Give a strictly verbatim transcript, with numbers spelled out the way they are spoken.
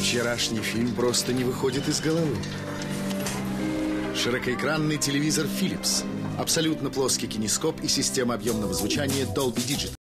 Вчерашний фильм просто не выходит из головы. Широкоэкранный телевизор Philips. Абсолютно плоский кинескоп и система объемного звучания Dolby Digital.